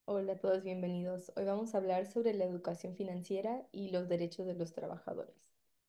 Hola a todos, bienvenidos. Hoy vamos a hablar sobre la educación financiera y los derechos de los trabajadores.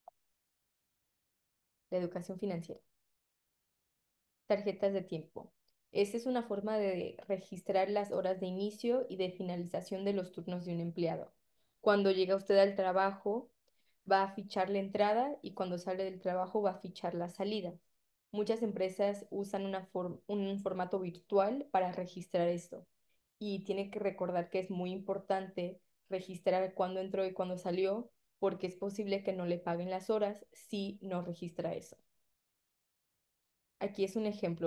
La educación financiera. Tarjetas de tiempo. Esta es una forma de registrar las horas de inicio y de finalización de los turnos de un empleado. Cuando llega usted al trabajo, va a fichar la entrada y cuando sale del trabajo va a fichar la salida. Muchas empresas usan un formato virtual para registrar esto y tiene que recordar que es muy importante registrar cuándo entró y cuándo salió porque es posible que no le paguen las horas si no registra eso. Aquí es un ejemplo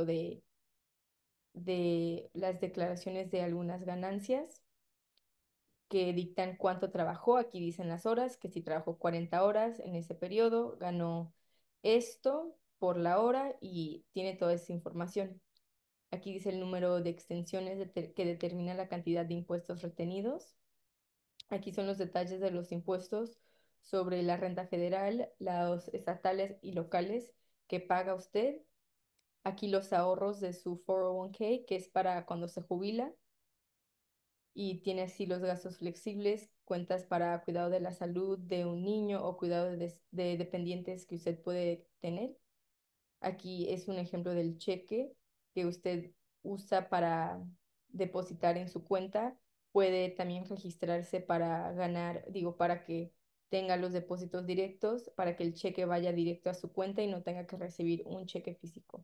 de las declaraciones de algunas ganancias que dictan cuánto trabajó. Aquí dicen las horas, que si trabajó 40 horas en ese periodo, ganó esto por la hora y tiene toda esa información. Aquí dice el número de extensiones que determina la cantidad de impuestos retenidos. Aquí son los detalles de los impuestos sobre la renta federal, los estatales y locales que paga usted. Aquí los ahorros de su 401(k), que es para cuando se jubila, y tiene así los gastos flexibles, cuentas para cuidado de la salud de un niño o cuidado de dependientes que usted puede tener. Aquí es un ejemplo del cheque que usted usa para depositar en su cuenta. Puede también registrarse para ganar, digo, para que tenga los depósitos directos, para que el cheque vaya directo a su cuenta y no tenga que recibir un cheque físico.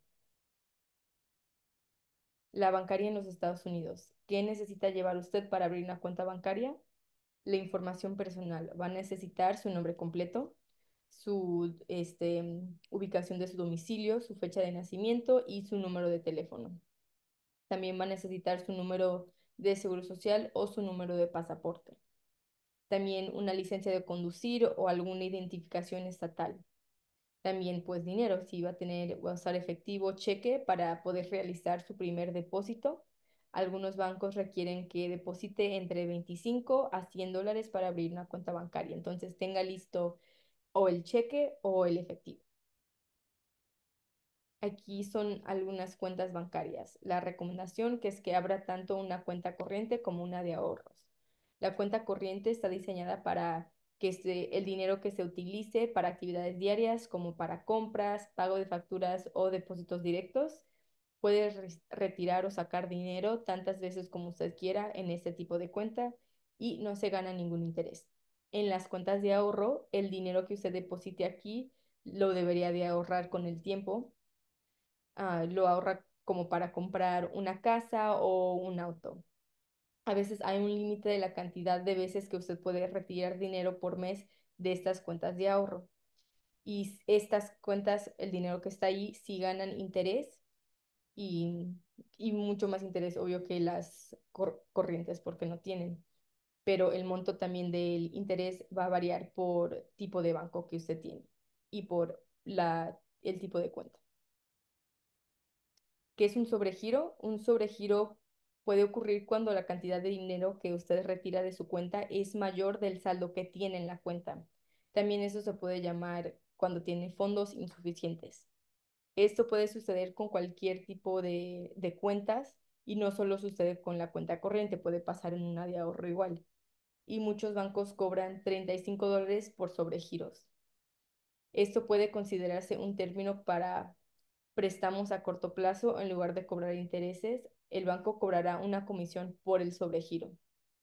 La bancaria en los Estados Unidos. ¿Qué necesita llevar usted para abrir una cuenta bancaria? La información personal. Va a necesitar su nombre completo, su ubicación de su domicilio, su fecha de nacimiento y su número de teléfono. También va a necesitar su número de seguro social o su número de pasaporte. También una licencia de conducir o alguna identificación estatal. También pues dinero, si va a usar efectivo, cheque para poder realizar su primer depósito. Algunos bancos requieren que deposite entre 25 a $100 para abrir una cuenta bancaria. Entonces tenga listo o el cheque o el efectivo. Aquí son algunas cuentas bancarias. La recomendación que es que abra tanto una cuenta corriente como una de ahorros. La cuenta corriente está diseñada para que el dinero que se utilice para actividades diarias como para compras, pago de facturas o depósitos directos. Puede retirar o sacar dinero tantas veces como usted quiera en este tipo de cuenta y no se gana ningún interés. En las cuentas de ahorro, el dinero que usted deposite aquí lo debería de ahorrar con el tiempo. Lo ahorra como para comprar una casa o un auto. A veces hay un límite de la cantidad de veces que usted puede retirar dinero por mes de estas cuentas de ahorro. Y estas cuentas, el dinero que está ahí, sí ganan interés y, y mucho más interés, obvio, que las corrientes porque no tienen. Pero el monto también del interés va a variar por tipo de banco que usted tiene y por el tipo de cuenta. ¿Qué es un sobregiro? Un sobregiro puede ocurrir cuando la cantidad de dinero que usted retira de su cuenta es mayor del saldo que tiene en la cuenta. También eso se puede llamar cuando tiene fondos insuficientes. Esto puede suceder con cualquier tipo de cuentas y no solo sucede con la cuenta corriente, puede pasar en una de ahorro igual. Y muchos bancos cobran $35 por sobregiros. Esto puede considerarse un término para préstamos a corto plazo. En lugar de cobrar intereses, el banco cobrará una comisión por el sobregiro.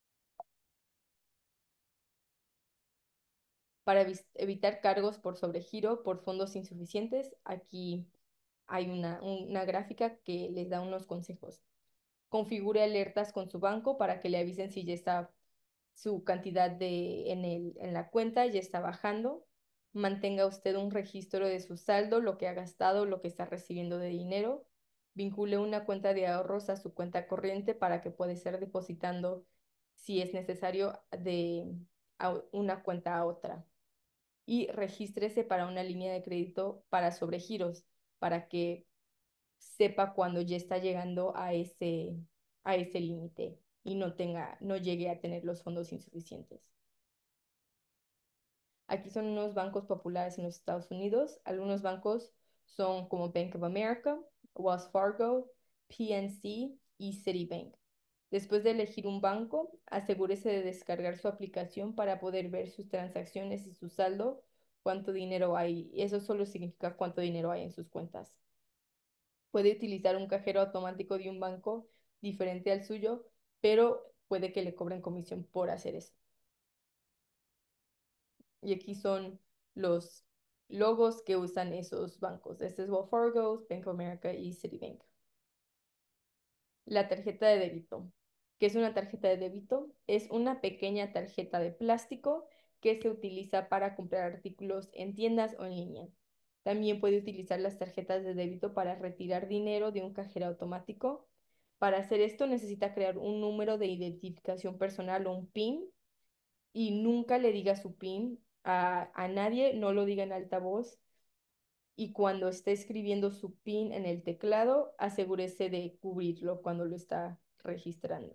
Para evitar cargos por sobregiro por fondos insuficientes, aquí hay una gráfica que les da unos consejos. Configure alertas con su banco para que le avisen si ya está su cantidad en la cuenta ya está bajando. Mantenga usted un registro de su saldo, lo que ha gastado, lo que está recibiendo de dinero. Vincule una cuenta de ahorros a su cuenta corriente para que pueda estar depositando si es necesario una cuenta a otra. Y regístrese para una línea de crédito para sobregiros, para que sepa cuando ya está llegando a ese límite y no llegue a tener los fondos insuficientes. Aquí son unos bancos populares en los Estados Unidos. Algunos bancos son como Bank of America, Wells Fargo, PNC y Citibank. Después de elegir un banco, asegúrese de descargar su aplicación para poder ver sus transacciones y su saldo, cuánto dinero hay. Eso solo significa cuánto dinero hay en sus cuentas. Puede utilizar un cajero automático de un banco diferente al suyo, pero puede que le cobren comisión por hacer eso. Y aquí son los logos que usan esos bancos. Este es Wells Fargo, Bank of America y Citibank. La tarjeta de débito. ¿Qué es una tarjeta de débito? Es una pequeña tarjeta de plástico que se utiliza para comprar artículos en tiendas o en línea. También puede utilizar las tarjetas de débito para retirar dinero de un cajero automático. Para hacer esto necesita crear un número de identificación personal o un PIN y nunca le diga su PIN a nadie, no lo diga en alta voz y cuando esté escribiendo su PIN en el teclado, asegúrese de cubrirlo cuando lo está registrando.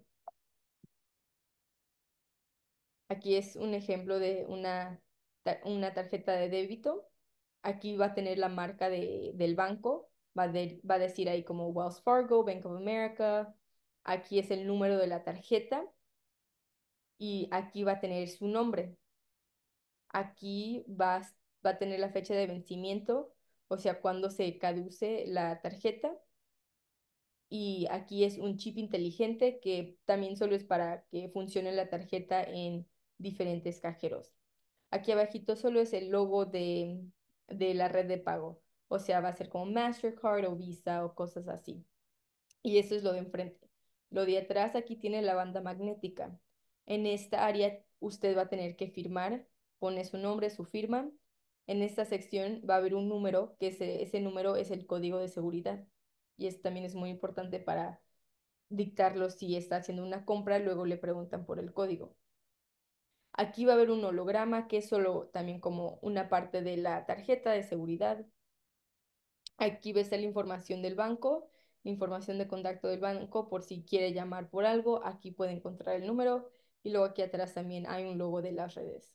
Aquí es un ejemplo de una tarjeta de débito. Aquí va a tener la marca del banco, va a decir ahí como Wells Fargo, Bank of America. Aquí es el número de la tarjeta y aquí va a tener su nombre. Aquí va a tener la fecha de vencimiento, o sea, cuando se caduce la tarjeta. Y aquí es un chip inteligente que también solo es para que funcione la tarjeta en diferentes cajeros. Aquí abajito solo es el logo de la red de pago, o sea, va a ser como Mastercard o Visa o cosas así. Y eso es lo de enfrente. Lo de atrás aquí tiene la banda magnética. En esta área usted va a tener que firmar, pone su nombre, su firma. En esta sección va a haber un número, que ese número es el código de seguridad. Y eso también es muy importante para dictarlo si está haciendo una compra, luego le preguntan por el código. Aquí va a haber un holograma que es solo también como una parte de la tarjeta de seguridad. Aquí va a estar la información del banco, la información de contacto del banco por si quiere llamar por algo. Aquí puede encontrar el número y luego aquí atrás también hay un logo de las redes.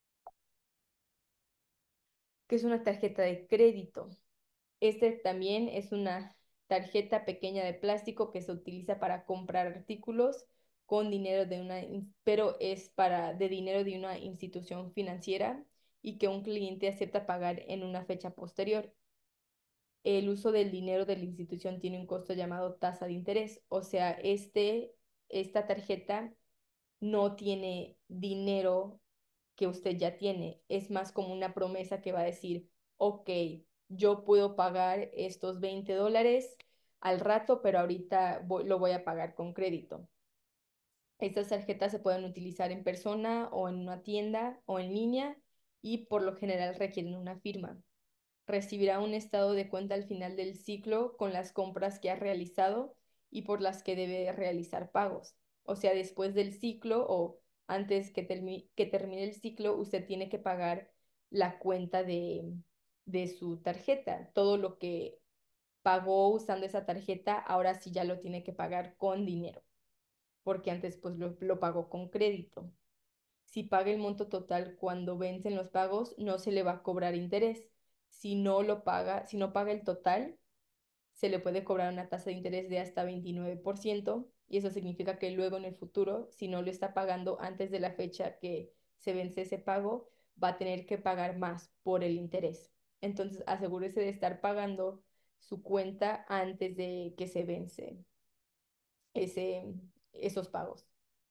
Que es una tarjeta de crédito. Este también es una tarjeta pequeña de plástico que se utiliza para comprar artículos con dinero pero es de dinero de una institución financiera y que un cliente acepta pagar en una fecha posterior. El uso del dinero de la institución tiene un costo llamado tasa de interés, o sea, esta tarjeta no tiene dinero que usted ya tiene, es más como una promesa que va a decir, ok, yo puedo pagar estos $20 al rato, pero ahorita lo voy a pagar con crédito. Estas tarjetas se pueden utilizar en persona o en una tienda o en línea y por lo general requieren una firma. Recibirá un estado de cuenta al final del ciclo con las compras que ha realizado y por las que debe realizar pagos. O sea, después del ciclo o antes que termine el ciclo, usted tiene que pagar la cuenta de su tarjeta. Todo lo que pagó usando esa tarjeta, ahora sí ya lo tiene que pagar con dinero, porque antes pues lo pagó con crédito. Si paga el monto total cuando vencen los pagos, no se le va a cobrar interés. Si no paga el total, se le puede cobrar una tasa de interés de hasta 29% y eso significa que luego en el futuro, si no lo está pagando antes de la fecha que se vence ese pago, va a tener que pagar más por el interés. Entonces, asegúrese de estar pagando su cuenta antes de que se vence esos pagos.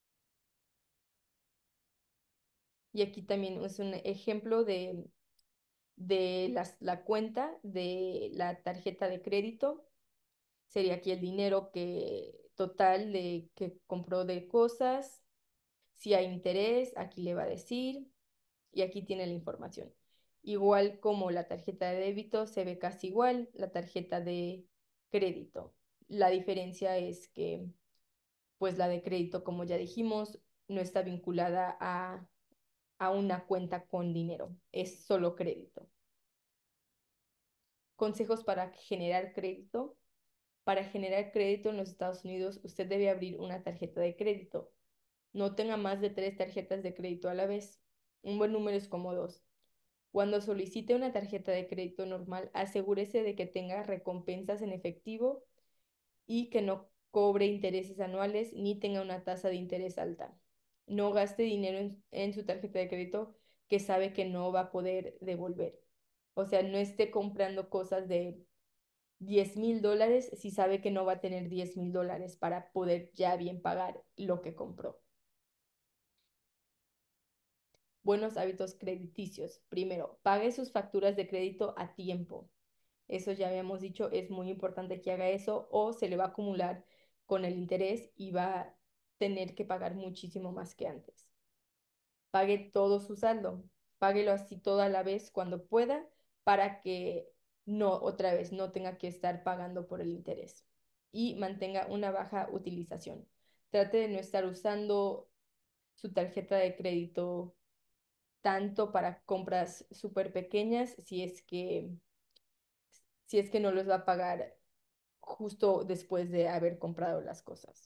Y aquí también es un ejemplo de la cuenta de la tarjeta de crédito. Sería aquí el dinero total que compró de cosas. Si hay interés, aquí le va a decir y aquí tiene la información. Igual como la tarjeta de débito se ve casi igual, la tarjeta de crédito. La diferencia es que pues la de crédito, como ya dijimos, no está vinculada a una cuenta con dinero, es solo crédito. Consejos para generar crédito. Para generar crédito en los Estados Unidos, usted debe abrir una tarjeta de crédito. No tenga más de 3 tarjetas de crédito a la vez. Un buen número es como 2. Cuando solicite una tarjeta de crédito normal, asegúrese de que tenga recompensas en efectivo y que no cobre intereses anuales ni tenga una tasa de interés alta. No gaste dinero en su tarjeta de crédito que sabe que no va a poder devolver. O sea, no esté comprando cosas de $10,000 si sabe que no va a tener $10,000 para poder ya bien pagar lo que compró. Buenos hábitos crediticios. Primero, pague sus facturas de crédito a tiempo. Eso ya habíamos dicho, es muy importante que haga eso o se le va a acumular con el interés y va a tener que pagar muchísimo más que antes. Pague todo su saldo, páguelo así toda la vez cuando pueda para que no, otra vez, no tenga que estar pagando por el interés. Y mantenga una baja utilización. Trate de no estar usando su tarjeta de crédito tanto para compras súper pequeñas si es que no los va a pagar justo después de haber comprado las cosas.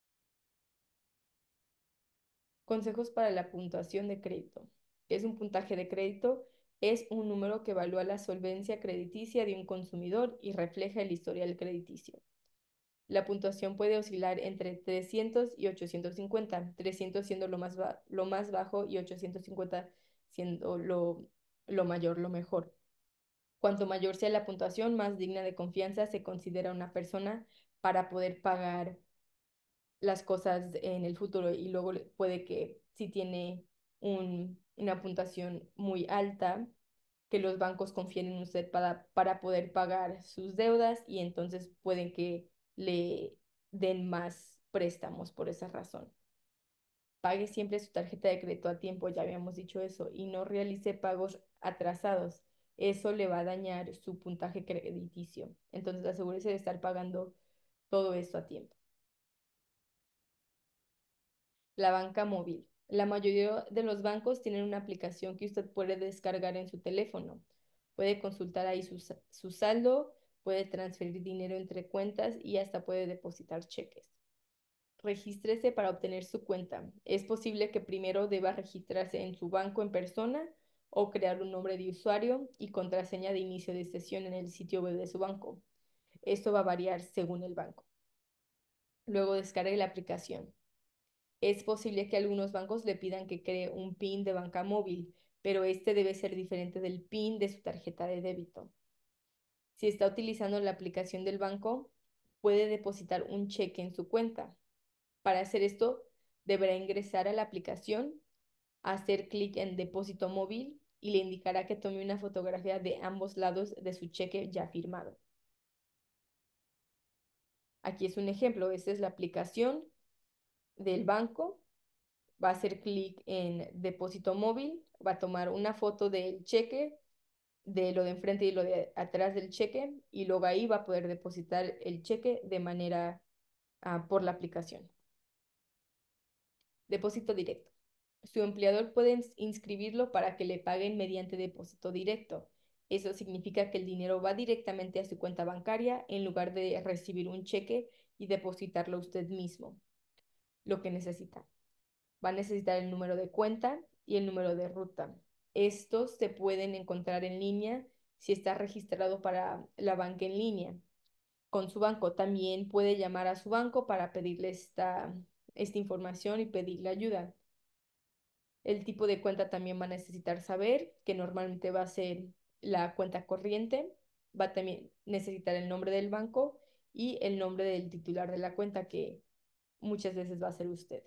Consejos para la puntuación de crédito. ¿Qué es un puntaje de crédito? Es un número que evalúa la solvencia crediticia de un consumidor y refleja el historial crediticio. La puntuación puede oscilar entre 300 y 850, 300 siendo lo más bajo y 850 siendo lo mayor, lo mejor. Cuanto mayor sea la puntuación, más digna de confianza se considera una persona para poder pagar las cosas en el futuro y luego puede que si tiene una puntuación muy alta, que los bancos confíen en usted para poder pagar sus deudas y entonces pueden que le den más préstamos por esa razón. Pague siempre su tarjeta de crédito a tiempo, ya habíamos dicho eso, y no realice pagos atrasados. Eso le va a dañar su puntaje crediticio. Entonces asegúrese de estar pagando todo esto a tiempo. La banca móvil. La mayoría de los bancos tienen una aplicación que usted puede descargar en su teléfono. Puede consultar ahí su saldo, puede transferir dinero entre cuentas y hasta puede depositar cheques. Regístrese para obtener su cuenta. Es posible que primero deba registrarse en su banco en persona o crear un nombre de usuario y contraseña de inicio de sesión en el sitio web de su banco. Esto va a variar según el banco. Luego descargue la aplicación. Es posible que algunos bancos le pidan que cree un PIN de banca móvil, pero este debe ser diferente del PIN de su tarjeta de débito. Si está utilizando la aplicación del banco, puede depositar un cheque en su cuenta. Para hacer esto, deberá ingresar a la aplicación, hacer clic en depósito móvil y le indicará que tome una fotografía de ambos lados de su cheque ya firmado. Aquí es un ejemplo, esta es la aplicación del banco, va a hacer clic en depósito móvil, va a tomar una foto del cheque, de lo de enfrente y lo de atrás del cheque, y luego ahí va a poder depositar el cheque de manera por la aplicación. Depósito directo. Su empleador puede inscribirlo para que le paguen mediante depósito directo. Eso significa que el dinero va directamente a su cuenta bancaria en lugar de recibir un cheque y depositarlo usted mismo, lo que necesita. Va a necesitar el número de cuenta y el número de ruta. Estos se pueden encontrar en línea si está registrado para la banca en línea. Con su banco también puede llamar a su banco para pedirle esta información y pedirle ayuda. El tipo de cuenta también va a necesitar saber, que normalmente va a ser la cuenta corriente. Va a también necesitar el nombre del banco y el nombre del titular de la cuenta, que muchas veces va a ser usted.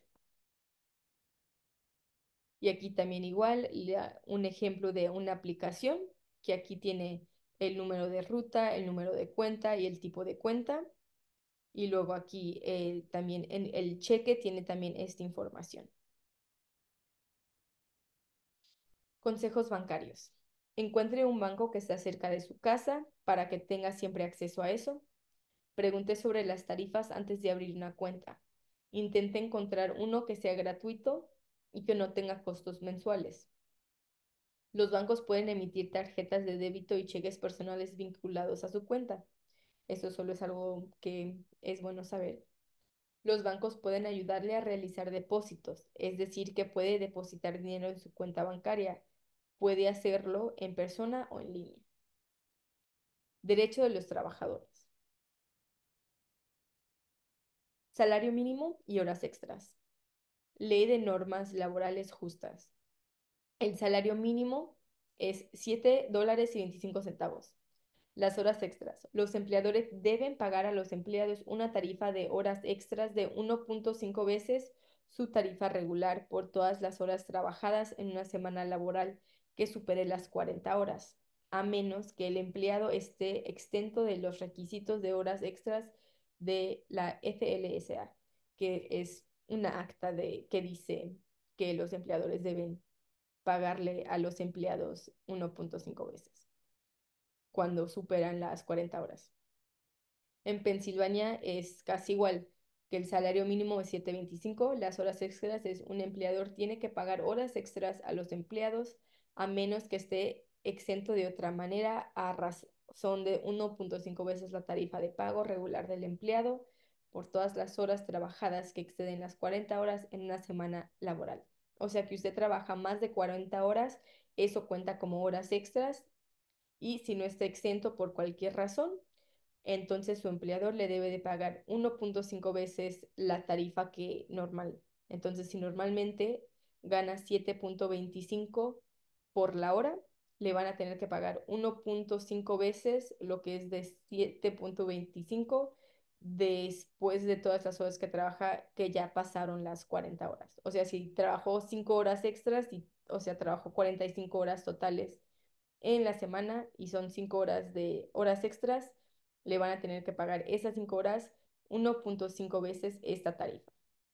Y aquí también igual un ejemplo de una aplicación que aquí tiene el número de ruta, el número de cuenta y el tipo de cuenta. Y luego aquí también en el cheque tiene también esta información. Consejos bancarios. Encuentre un banco que esté cerca de su casa para que tenga siempre acceso a eso. Pregunte sobre las tarifas antes de abrir una cuenta. Intente encontrar uno que sea gratuito y que no tenga costos mensuales. Los bancos pueden emitir tarjetas de débito y cheques personales vinculados a su cuenta. Eso solo es algo que es bueno saber. Los bancos pueden ayudarle a realizar depósitos, es decir, que puede depositar dinero en su cuenta bancaria. Puede hacerlo en persona o en línea. Derecho de los trabajadores. Salario mínimo y horas extras. Ley de normas laborales justas. El salario mínimo es $7.25. Las horas extras. Los empleadores deben pagar a los empleados una tarifa de horas extras de 1.5 veces su tarifa regular por todas las horas trabajadas en una semana laboral que supere las 40 horas, a menos que el empleado esté exento de los requisitos de horas extras de la FLSA, que es una acta que dice que los empleadores deben pagarle a los empleados 1.5 veces cuando superan las 40 horas. En Pensilvania es casi igual, que el salario mínimo es 7.25, las horas extras es un empleador tiene que pagar horas extras a los empleados a menos que esté exento de otra manera a razón de 1.5 veces la tarifa de pago regular del empleado por todas las horas trabajadas que exceden las 40 horas en una semana laboral. O sea que usted trabaja más de 40 horas, eso cuenta como horas extras y si no está exento por cualquier razón, entonces su empleador le debe de pagar 1.5 veces la tarifa que normal. Entonces, si normalmente gana 7.25 por la hora, le van a tener que pagar 1.5 veces lo que es de 7.25 después de todas las horas que trabaja, que ya pasaron las 40 horas. O sea, si trabajó 5 horas extras, o sea, trabajó 45 horas totales en la semana y son 5 horas de horas extras, le van a tener que pagar esas 5 horas 1.5 veces esta tarifa.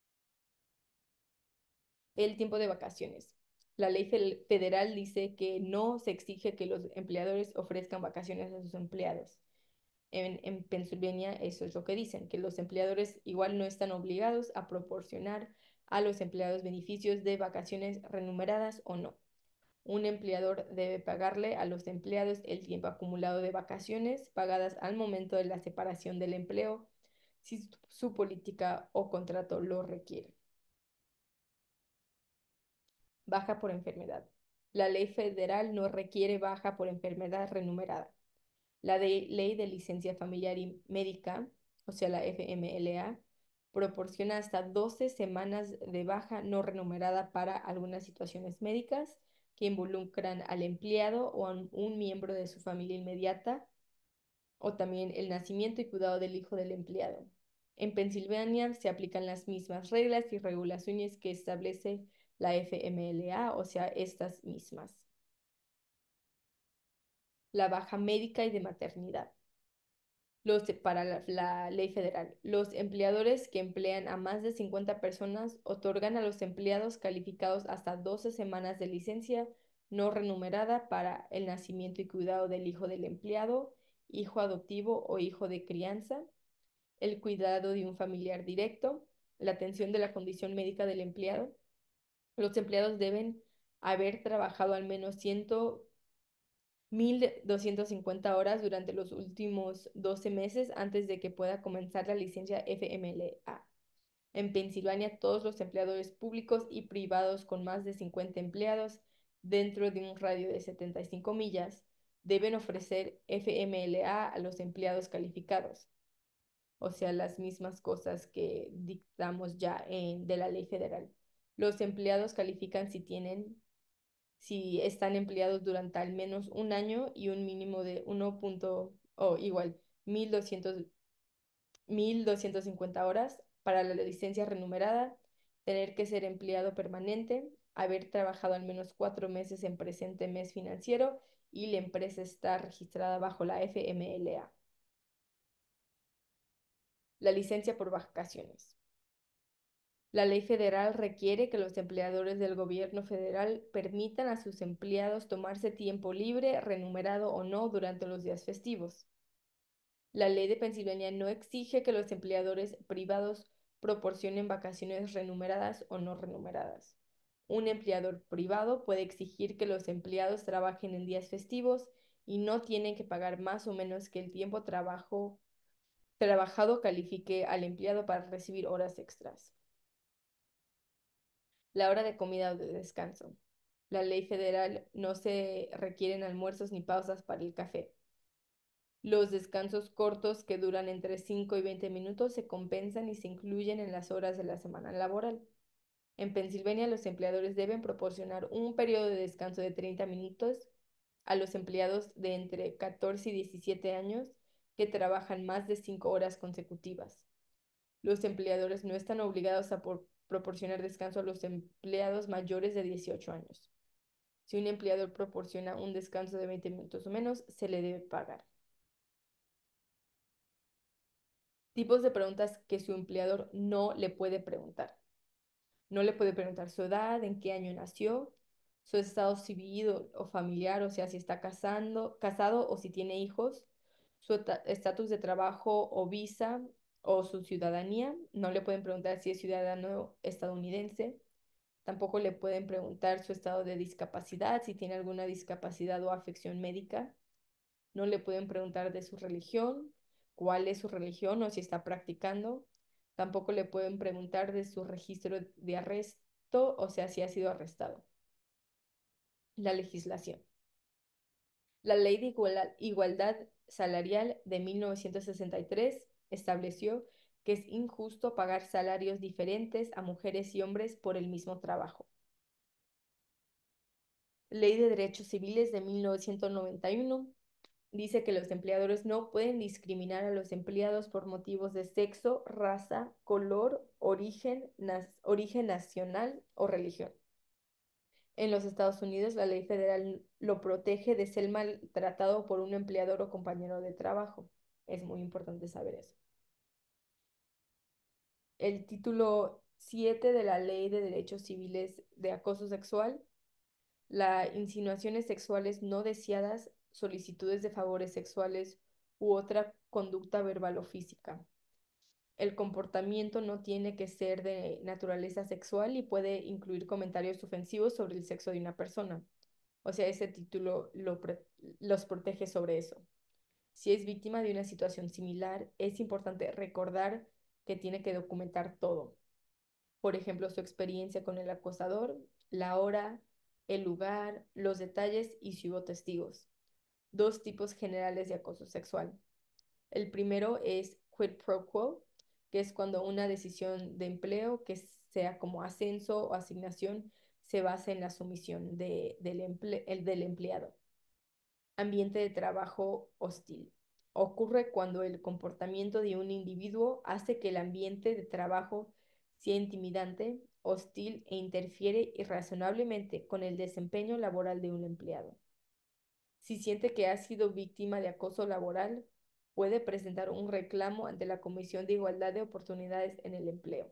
El tiempo de vacaciones. La ley federal dice que no se exige que los empleadores ofrezcan vacaciones a sus empleados. En Pennsylvania eso es lo que dicen, que los empleadores igual no están obligados a proporcionar a los empleados beneficios de vacaciones remuneradas o no. Un empleador debe pagarle a los empleados el tiempo acumulado de vacaciones pagadas al momento de la separación del empleo, si su política o contrato lo requiere. Baja por enfermedad. La ley federal no requiere baja por enfermedad remunerada. La ley de licencia familiar y médica, o sea, la FMLA, proporciona hasta 12 semanas de baja no remunerada para algunas situaciones médicas que involucran al empleado o a un miembro de su familia inmediata, o también el nacimiento y cuidado del hijo del empleado. En Pensilvania se aplican las mismas reglas y regulaciones que establece la FMLA, o sea, estas mismas. La baja médica y de maternidad. Para la ley federal. Los empleadores que emplean a más de 50 personas otorgan a los empleados calificados hasta 12 semanas de licencia no remunerada para el nacimiento y cuidado del hijo del empleado, hijo adoptivo o hijo de crianza, el cuidado de un familiar directo, la atención de la condición médica del empleado. Los empleados deben haber trabajado al menos 1.250 horas durante los últimos 12 meses antes de que pueda comenzar la licencia FMLA. En Pensilvania, todos los empleadores públicos y privados con más de 50 empleados dentro de un radio de 75 millas deben ofrecer FMLA a los empleados calificados, o sea, las mismas cosas que dictamos ya de la ley federal. Los empleados califican si están empleados durante al menos un año y un mínimo de 1. O igual, 1.250 horas para la licencia remunerada, tener que ser empleado permanente, haber trabajado al menos 4 meses en presente mes financiero y la empresa está registrada bajo la FMLA. La licencia por vacaciones. La ley federal requiere que los empleadores del gobierno federal permitan a sus empleados tomarse tiempo libre, remunerado o no, durante los días festivos. La ley de Pensilvania no exige que los empleadores privados proporcionen vacaciones remuneradas o no remuneradas. Un empleador privado puede exigir que los empleados trabajen en días festivos y no tienen que pagar más o menos que el tiempo trabajado califique al empleado para recibir horas extras. La hora de comida o de descanso. La ley federal no se requieren almuerzos ni pausas para el café. Los descansos cortos que duran entre 5 y 20 minutos se compensan y se incluyen en las horas de la semana laboral. En Pensilvania, los empleadores deben proporcionar un periodo de descanso de 30 minutos a los empleados de entre 14 y 17 años que trabajan más de 5 horas consecutivas. Los empleadores no están obligados a proporcionar descanso a los empleados mayores de 18 años. Si un empleador proporciona un descanso de 20 minutos o menos, se le debe pagar. Tipos de preguntas que su empleador no le puede preguntar. No le puede preguntar su edad, en qué año nació, su estado civil o familiar, o sea, si está casado o si tiene hijos, su estatus de trabajo o visa o su ciudadanía. No le pueden preguntar si es ciudadano estadounidense. Tampoco le pueden preguntar su estado de discapacidad, si tiene alguna discapacidad o afección médica. No le pueden preguntar de su religión, cuál es su religión o si está practicando. Tampoco le pueden preguntar de su registro de arresto, o sea, si ha sido arrestado. La legislación. La Ley de Igualdad Salarial de 1963 estableció que es injusto pagar salarios diferentes a mujeres y hombres por el mismo trabajo. Ley de Derechos Civiles de 1991 dice que los empleadores no pueden discriminar a los empleados por motivos de sexo, raza, color, origen nacional o religión. En los Estados Unidos, la ley federal lo protege de ser maltratado por un empleador o compañero de trabajo. Es muy importante saber eso. El título 7 de la Ley de Derechos Civiles de Acoso Sexual, las insinuaciones sexuales no deseadas, solicitudes de favores sexuales u otra conducta verbal o física. El comportamiento no tiene que ser de naturaleza sexual y puede incluir comentarios ofensivos sobre el sexo de una persona. O sea, ese título los protege sobre eso. Si es víctima de una situación similar, es importante recordar que tiene que documentar todo. Por ejemplo, su experiencia con el acosador, la hora, el lugar, los detalles y si hubo testigos. Dos tipos generales de acoso sexual. El primero es quid pro quo, que es cuando una decisión de empleo, que sea como ascenso o asignación, se basa en la sumisión del empleado. Ambiente de trabajo hostil. Ocurre cuando el comportamiento de un individuo hace que el ambiente de trabajo sea intimidante, hostil e interfiere irrazonablemente con el desempeño laboral de un empleado. Si siente que ha sido víctima de acoso laboral, puede presentar un reclamo ante la Comisión de Igualdad de Oportunidades en el Empleo.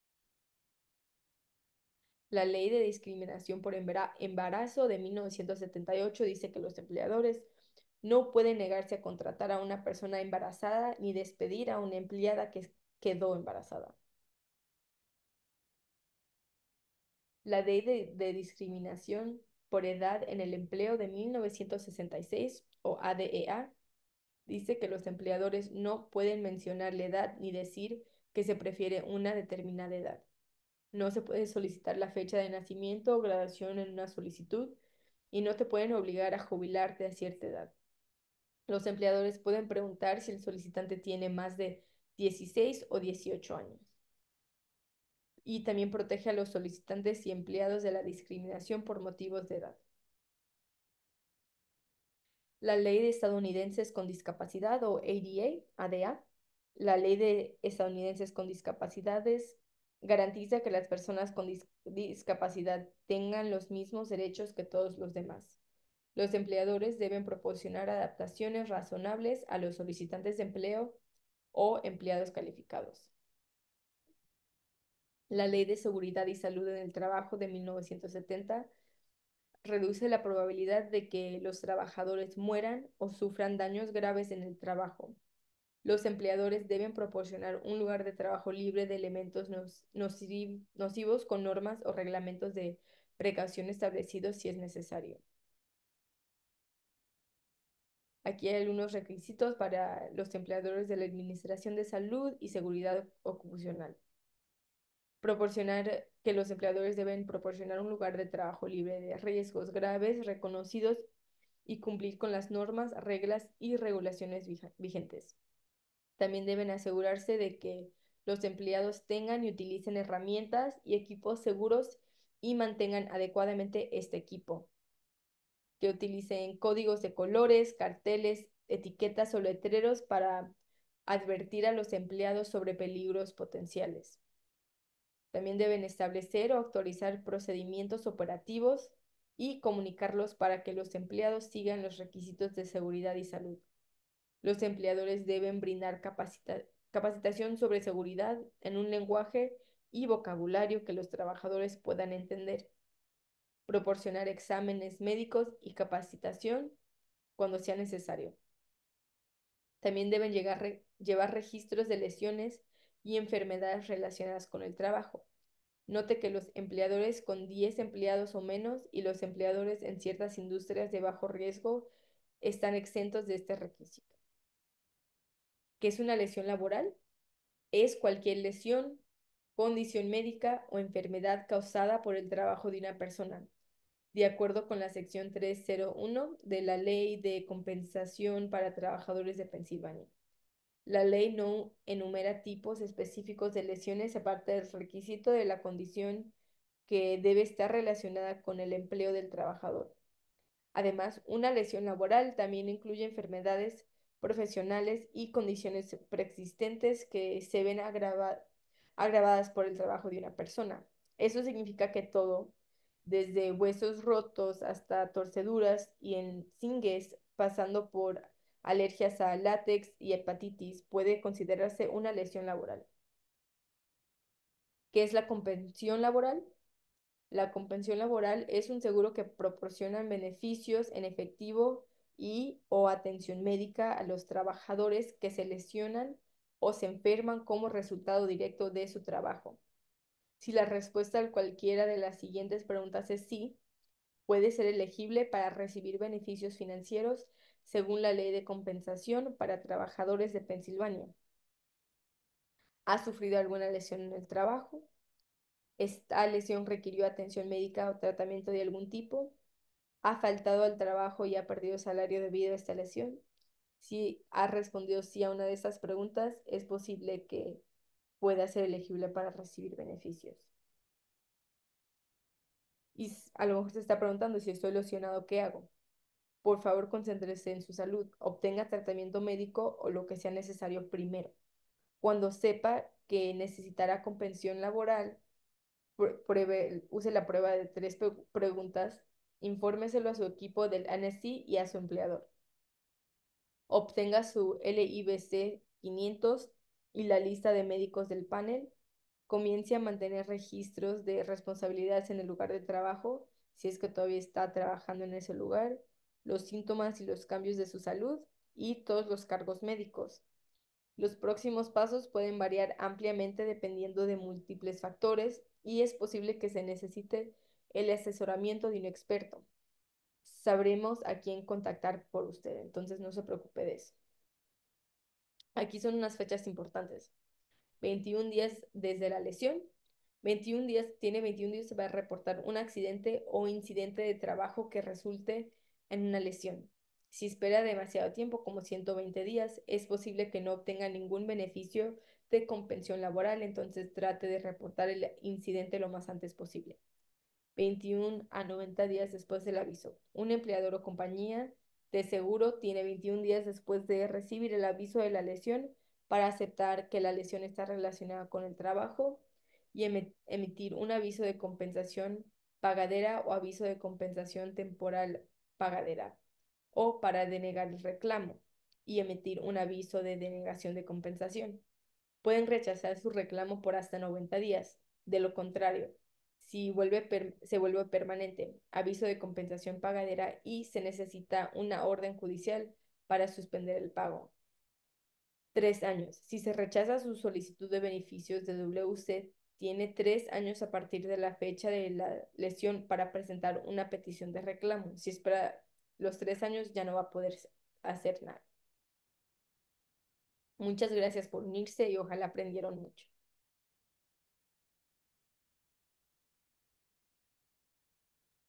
La Ley de Discriminación por Embarazo de 1978 dice que los empleadores no pueden negarse a contratar a una persona embarazada ni despedir a una empleada que quedó embarazada. La Ley de Discriminación por Edad en el Empleo de 1966, o ADEA, dice que los empleadores no pueden mencionar la edad ni decir que se prefiere una determinada edad. No se puede solicitar la fecha de nacimiento o graduación en una solicitud y no te pueden obligar a jubilarte a cierta edad. Los empleadores pueden preguntar si el solicitante tiene más de 16 o 18 años. Y también protege a los solicitantes y empleados de la discriminación por motivos de edad. La Ley de Estadounidenses con Discapacidad o ADA, la Ley de Estadounidenses con Discapacidades garantiza que las personas con discapacidad tengan los mismos derechos que todos los demás. Los empleadores deben proporcionar adaptaciones razonables a los solicitantes de empleo o empleados calificados. La Ley de Seguridad y Salud en el Trabajo de 1970 reduce la probabilidad de que los trabajadores mueran o sufran daños graves en el trabajo. Los empleadores deben proporcionar un lugar de trabajo libre de elementos nocivos con normas o reglamentos de precaución establecidos si es necesario. Aquí hay algunos requisitos para los empleadores de la Administración de Salud y Seguridad Ocupacional. Que los empleadores deben proporcionar un lugar de trabajo libre de riesgos graves reconocidos y cumplir con las normas, reglas y regulaciones vigentes. También deben asegurarse de que los empleados tengan y utilicen herramientas y equipos seguros y mantengan adecuadamente este equipo, que utilicen códigos de colores, carteles, etiquetas o letreros para advertir a los empleados sobre peligros potenciales. También deben establecer o actualizar procedimientos operativos y comunicarlos para que los empleados sigan los requisitos de seguridad y salud. Los empleadores deben brindar capacitación sobre seguridad en un lenguaje y vocabulario que los trabajadores puedan entender, proporcionar exámenes médicos y capacitación cuando sea necesario. También deben llevar registros de lesiones y enfermedades relacionadas con el trabajo. Note que los empleadores con 10 empleados o menos y los empleadores en ciertas industrias de bajo riesgo están exentos de este requisito. ¿Qué es una lesión laboral? Es cualquier lesión, condición médica o enfermedad causada por el trabajo de una persona, de acuerdo con la sección 301 de la Ley de Compensación para Trabajadores de Pensilvania. La ley no enumera tipos específicos de lesiones aparte del requisito de la condición que debe estar relacionada con el empleo del trabajador. Además, una lesión laboral también incluye enfermedades profesionales y condiciones preexistentes que se ven agravadas por el trabajo de una persona. Eso significa que todo, desde huesos rotos hasta torceduras y encingues, pasando por alergias a látex y hepatitis, puede considerarse una lesión laboral. ¿Qué es la compensación laboral? La compensación laboral es un seguro que proporciona beneficios en efectivo y o atención médica a los trabajadores que se lesionan o se enferman como resultado directo de su trabajo. Si la respuesta a cualquiera de las siguientes preguntas es sí, puede ser elegible para recibir beneficios financieros según la Ley de Compensación para Trabajadores de Pensilvania. ¿Ha sufrido alguna lesión en el trabajo? ¿Esta lesión requirió atención médica o tratamiento de algún tipo? ¿Ha faltado al trabajo y ha perdido salario debido a esta lesión? Si ha respondido sí a una de estas preguntas, es posible que pueda ser elegible para recibir beneficios. Y a lo mejor se está preguntando si estoy lesionado, ¿qué hago? Por favor, concéntrese en su salud, obtenga tratamiento médico o lo que sea necesario primero. Cuando sepa que necesitará compensación laboral, use la prueba de tres preguntas, infórmeselo a su equipo del ANSI y a su empleador. Obtenga su LIBC 500 y la lista de médicos del panel. Comience a mantener registros de responsabilidades en el lugar de trabajo, si es que todavía está trabajando en ese lugar, los síntomas y los cambios de su salud y todos los cargos médicos. Los próximos pasos pueden variar ampliamente dependiendo de múltiples factores y es posible que se necesite el asesoramiento de un experto. Sabremos a quién contactar por usted, entonces no se preocupe de eso. Aquí son unas fechas importantes. 21 días desde la lesión. 21 días para reportar un accidente o incidente de trabajo que resulte en una lesión. Si espera demasiado tiempo, como 120 días, es posible que no obtenga ningún beneficio de compensación laboral, entonces trate de reportar el incidente lo más antes posible. 21 a 90 días después del aviso. Un empleador o compañía de seguro tiene 21 días después de recibir el aviso de la lesión para aceptar que la lesión está relacionada con el trabajo y emitir un aviso de compensación pagadera o aviso de compensación temporal pagadera o para denegar el reclamo y emitir un aviso de denegación de compensación. Pueden rechazar su reclamo por hasta 90 días. De lo contrario, si se vuelve permanente, aviso de compensación pagadera y se necesita una orden judicial para suspender el pago. 3 años. Si se rechaza su solicitud de beneficios de WC, tiene 3 años a partir de la fecha de la lesión para presentar una petición de reclamo. Si espera los 3 años, ya no va a poder hacer nada. Muchas gracias por unirse y ojalá aprendieron mucho.